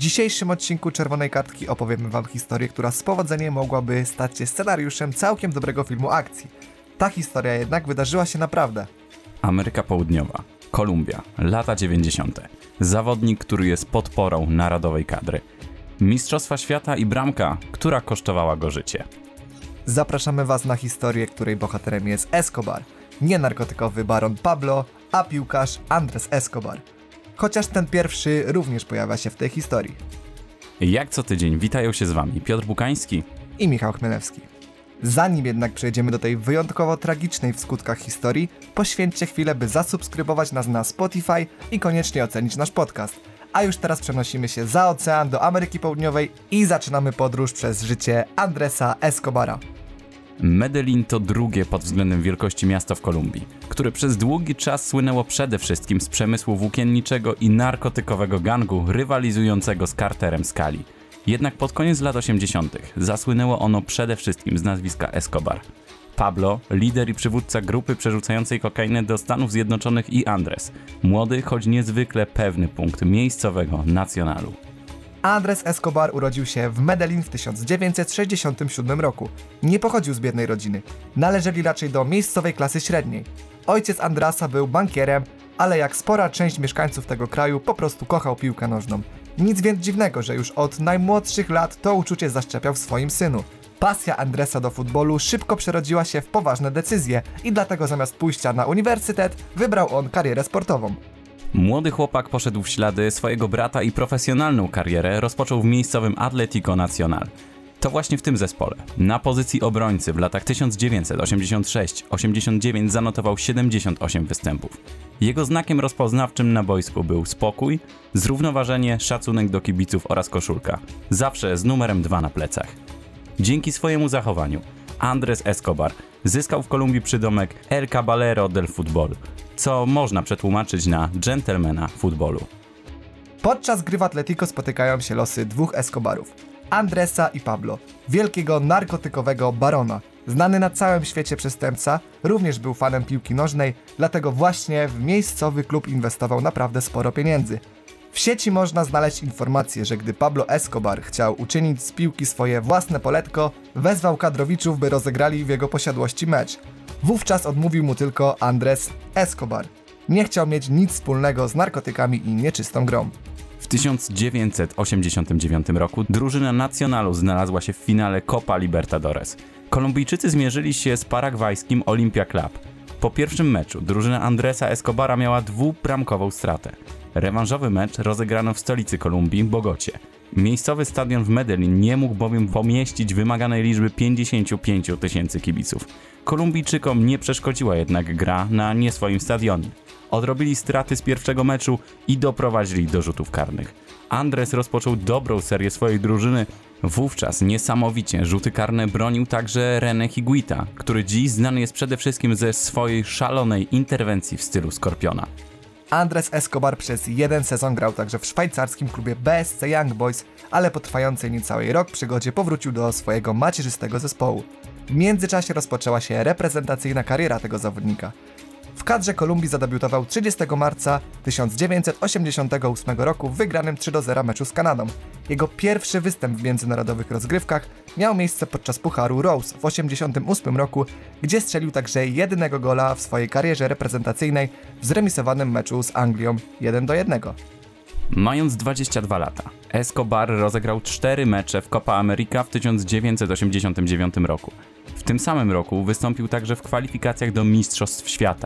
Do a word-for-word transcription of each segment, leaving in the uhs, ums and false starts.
dzisiejszym odcinku Czerwonej Kartki opowiemy wam historię, która z powodzeniem mogłaby stać się scenariuszem całkiem dobrego filmu akcji. Ta historia jednak wydarzyła się naprawdę. Ameryka Południowa, Kolumbia, lata dziewięćdziesiąte. Zawodnik, który jest podporą narodowej kadry. Mistrzostwa świata i bramka, która kosztowała go życie. Zapraszamy was na historię, której bohaterem jest Escobar. Nie narkotykowy baron Pablo, a piłkarz Andrés Escobar. Chociaż ten pierwszy również pojawia się w tej historii. Jak co tydzień witają się z wami Piotr Bukański i Michał Chmielewski. Zanim jednak przejdziemy do tej wyjątkowo tragicznej w skutkach historii, poświęćcie chwilę, by zasubskrybować nas na Spotify i koniecznie ocenić nasz podcast. A już teraz przenosimy się za ocean do Ameryki Południowej i zaczynamy podróż przez życie Andresa Escobara. Medellin to drugie pod względem wielkości miasto w Kolumbii, które przez długi czas słynęło przede wszystkim z przemysłu włókienniczego i narkotykowego gangu rywalizującego z karterem z Cali. Jednak pod koniec lat osiemdziesiątych zasłynęło ono przede wszystkim z nazwiska Escobar. Pablo, lider i przywódca grupy przerzucającej kokainę do Stanów Zjednoczonych, i Andrés, młody, choć niezwykle pewny punkt miejscowego Nacionalu. Andrés Escobar urodził się w Medellin w tysiąc dziewięćset sześćdziesiątym siódmym roku. Nie pochodził z biednej rodziny. Należeli raczej do miejscowej klasy średniej. Ojciec Andresa był bankierem, ale jak spora część mieszkańców tego kraju po prostu kochał piłkę nożną. Nic więc dziwnego, że już od najmłodszych lat to uczucie zaszczepiał w swoim synu. Pasja Andresa do futbolu szybko przerodziła się w poważne decyzje i dlatego zamiast pójścia na uniwersytet wybrał on karierę sportową. Młody chłopak poszedł w ślady swojego brata i profesjonalną karierę rozpoczął w miejscowym Atlético Nacional. To właśnie w tym zespole, na pozycji obrońcy w latach tysiąc dziewięćset osiemdziesiąt sześć osiemdziesiąt dziewięć zanotował siedemdziesiąt osiem występów. Jego znakiem rozpoznawczym na boisku był spokój, zrównoważenie, szacunek do kibiców oraz koszulka. Zawsze z numerem dwa na plecach. Dzięki swojemu zachowaniu Andrés Escobar zyskał w Kolumbii przydomek El Caballero del Fútbol, co można przetłumaczyć na dżentelmena futbolu. Podczas gry w Atlético spotykają się losy dwóch Escobarów, Andresa i Pablo, wielkiego narkotykowego barona. Znany na całym świecie przestępca, również był fanem piłki nożnej, dlatego właśnie w miejscowy klub inwestował naprawdę sporo pieniędzy. W sieci można znaleźć informację, że gdy Pablo Escobar chciał uczynić z piłki swoje własne poletko, wezwał kadrowiczów, by rozegrali w jego posiadłości mecz. Wówczas odmówił mu tylko Andrés Escobar. Nie chciał mieć nic wspólnego z narkotykami i nieczystą grą. W tysiąc dziewięćset osiemdziesiątym dziewiątym roku drużyna Nacionalu znalazła się w finale Copa Libertadores. Kolumbijczycy zmierzyli się z paragwajskim Olimpia Club. Po pierwszym meczu drużyna Andresa Escobara miała dwubramkową stratę. Rewanżowy mecz rozegrano w stolicy Kolumbii, Bogocie. Miejscowy stadion w Medellin nie mógł bowiem pomieścić wymaganej liczby pięćdziesięciu pięciu tysięcy kibiców. Kolumbijczykom nie przeszkodziła jednak gra na nie swoim stadionie. Odrobili straty z pierwszego meczu i doprowadzili do rzutów karnych. Andrés rozpoczął dobrą serię swojej drużyny. Wówczas niesamowicie rzuty karne bronił także René Higuita, który dziś znany jest przede wszystkim ze swojej szalonej interwencji w stylu Skorpiona. Andrés Escobar przez jeden sezon grał także w szwajcarskim klubie B S C Young Boys, ale po trwającej niecały rok przygodzie powrócił do swojego macierzystego zespołu. W międzyczasie rozpoczęła się reprezentacyjna kariera tego zawodnika. W kadrze Kolumbii zadebiutował trzydziestego marca tysiąc dziewięćset osiemdziesiątego ósmego roku w wygranym trzy do zera meczu z Kanadą. Jego pierwszy występ w międzynarodowych rozgrywkach miał miejsce podczas Pucharu Rose w osiemdziesiątym ósmym roku, gdzie strzelił także jedynego gola w swojej karierze reprezentacyjnej w zremisowanym meczu z Anglią jeden do jednego. Mając dwadzieścia dwa lata, Escobar rozegrał cztery mecze w Copa América w tysiąc dziewięćset osiemdziesiątym dziewiątym roku. W tym samym roku wystąpił także w kwalifikacjach do Mistrzostw Świata.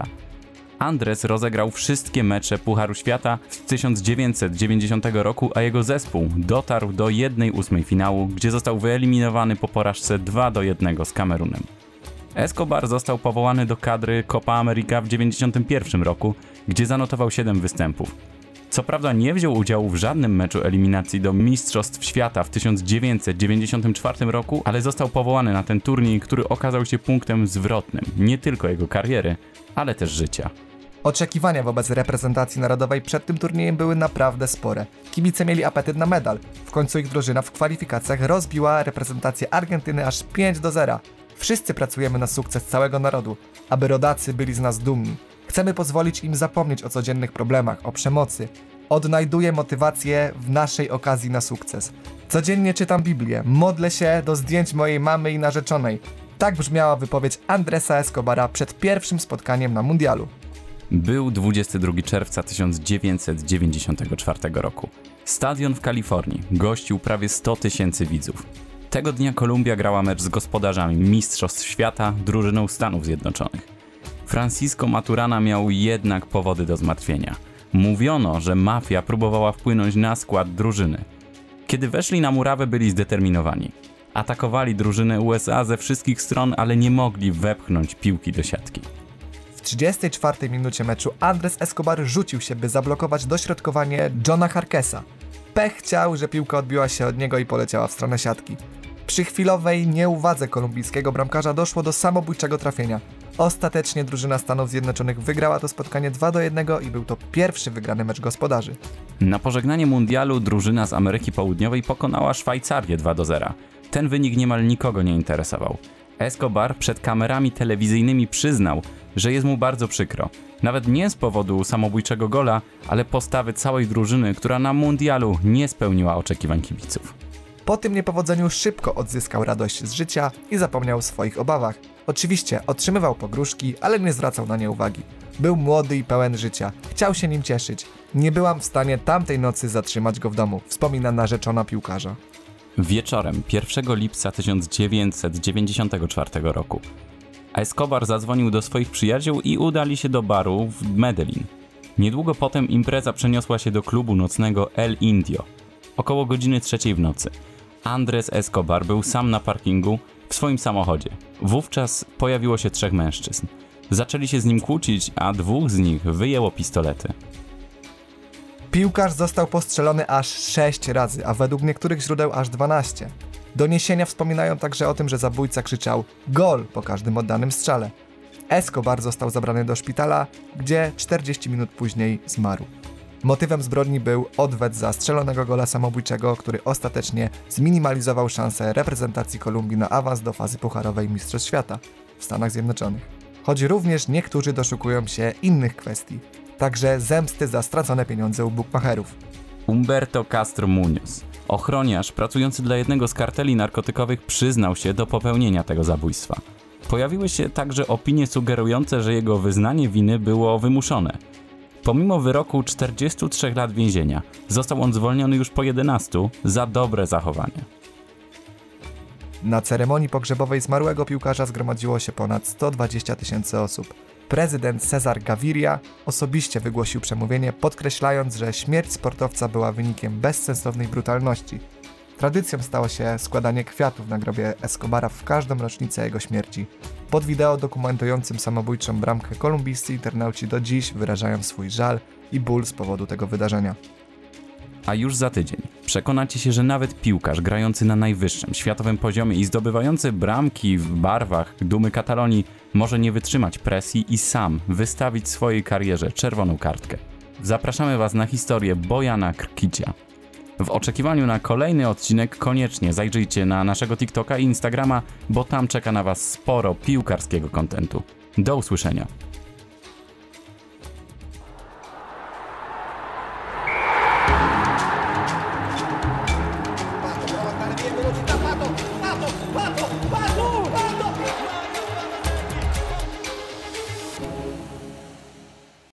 Andrés rozegrał wszystkie mecze Pucharu Świata z tysiąc dziewięćset dziewięćdziesiątego roku, a jego zespół dotarł do jednej ósmej finału, gdzie został wyeliminowany po porażce dwa do jednego z Kamerunem. Escobar został powołany do kadry Copa América w dziewięćdziesiątym pierwszym roku, gdzie zanotował siedem występów. Co prawda nie wziął udziału w żadnym meczu eliminacji do Mistrzostw Świata w tysiąc dziewięćset dziewięćdziesiątym czwartym roku, ale został powołany na ten turniej, który okazał się punktem zwrotnym nie tylko jego kariery, ale też życia. Oczekiwania wobec reprezentacji narodowej przed tym turniejem były naprawdę spore. Kibice mieli apetyt na medal. W końcu ich drużyna w kwalifikacjach rozbiła reprezentację Argentyny aż pięć do zera. Wszyscy pracujemy na sukces całego narodu, aby rodacy byli z nas dumni. Chcemy pozwolić im zapomnieć o codziennych problemach, o przemocy. Odnajduję motywację w naszej okazji na sukces. Codziennie czytam Biblię, modlę się do zdjęć mojej mamy i narzeczonej. Tak brzmiała wypowiedź Andresa Escobara przed pierwszym spotkaniem na mundialu. Był dwudziestego drugiego czerwca tysiąc dziewięćset dziewięćdziesiątego czwartego roku. Stadion w Kalifornii gościł prawie sto tysięcy widzów. Tego dnia Kolumbia grała mecz z gospodarzami Mistrzostw Świata, drużyną Stanów Zjednoczonych. Francisco Maturana miał jednak powody do zmartwienia. Mówiono, że mafia próbowała wpłynąć na skład drużyny. Kiedy weszli na murawę, byli zdeterminowani. Atakowali drużynę U S A ze wszystkich stron, ale nie mogli wepchnąć piłki do siatki. W trzydziestej czwartej minucie meczu Andres Escobar rzucił się, by zablokować dośrodkowanie Johna Harkesa. Pech chciał, że piłka odbiła się od niego i poleciała w stronę siatki. Przy chwilowej nieuwadze kolumbijskiego bramkarza doszło do samobójczego trafienia. Ostatecznie drużyna Stanów Zjednoczonych wygrała to spotkanie dwa do jednego i był to pierwszy wygrany mecz gospodarzy. Na pożegnanie mundialu drużyna z Ameryki Południowej pokonała Szwajcarię dwa do zera. Ten wynik niemal nikogo nie interesował. Escobar przed kamerami telewizyjnymi przyznał, że jest mu bardzo przykro. Nawet nie z powodu samobójczego gola, ale postawy całej drużyny, która na mundialu nie spełniła oczekiwań kibiców. Po tym niepowodzeniu szybko odzyskał radość z życia i zapomniał o swoich obawach. Oczywiście otrzymywał pogróżki, ale nie zwracał na nie uwagi. Był młody i pełen życia. Chciał się nim cieszyć. Nie byłam w stanie tamtej nocy zatrzymać go w domu, wspomina narzeczona piłkarza. Wieczorem pierwszego lipca tysiąc dziewięćset dziewięćdziesiątego czwartego roku Escobar zadzwonił do swoich przyjaciół i udali się do baru w Medellin. Niedługo potem impreza przeniosła się do klubu nocnego El Indio. Około godziny trzeciej w nocy. Andres Escobar był sam na parkingu w swoim samochodzie. Wówczas pojawiło się trzech mężczyzn. Zaczęli się z nim kłócić, a dwóch z nich wyjęło pistolety. Piłkarz został postrzelony aż sześć razy, a według niektórych źródeł aż dwanaście. Doniesienia wspominają także o tym, że zabójca krzyczał „gol” po każdym oddanym strzale. Escobar został zabrany do szpitala, gdzie czterdzieści minut później zmarł. Motywem zbrodni był odwet za strzelonego gola samobójczego, który ostatecznie zminimalizował szanse reprezentacji Kolumbii na awans do fazy pucharowej Mistrzostw Świata w Stanach Zjednoczonych. Choć również niektórzy doszukują się innych kwestii, także zemsty za stracone pieniądze u bukmacherów. Humberto Castro Muñoz, ochroniarz pracujący dla jednego z karteli narkotykowych, przyznał się do popełnienia tego zabójstwa. Pojawiły się także opinie sugerujące, że jego wyznanie winy było wymuszone. Pomimo wyroku czterdziestu trzech lat więzienia, został on zwolniony już po jedenastu za dobre zachowanie. Na ceremonii pogrzebowej zmarłego piłkarza zgromadziło się ponad sto dwadzieścia tysięcy osób. Prezydent Cesar Gaviria osobiście wygłosił przemówienie, podkreślając, że śmierć sportowca była wynikiem bezsensownej brutalności. Tradycją stało się składanie kwiatów na grobie Escobara w każdą rocznicę jego śmierci. Pod wideo dokumentującym samobójczą bramkę kolumbijscy internauci do dziś wyrażają swój żal i ból z powodu tego wydarzenia. A już za tydzień przekonacie się, że nawet piłkarz grający na najwyższym światowym poziomie i zdobywający bramki w barwach dumy Katalonii może nie wytrzymać presji i sam wystawić swojej karierze czerwoną kartkę. Zapraszamy Was na historię Bojana Krkicia. W oczekiwaniu na kolejny odcinek koniecznie zajrzyjcie na naszego TikToka i Instagrama, bo tam czeka na Was sporo piłkarskiego kontentu. Do usłyszenia.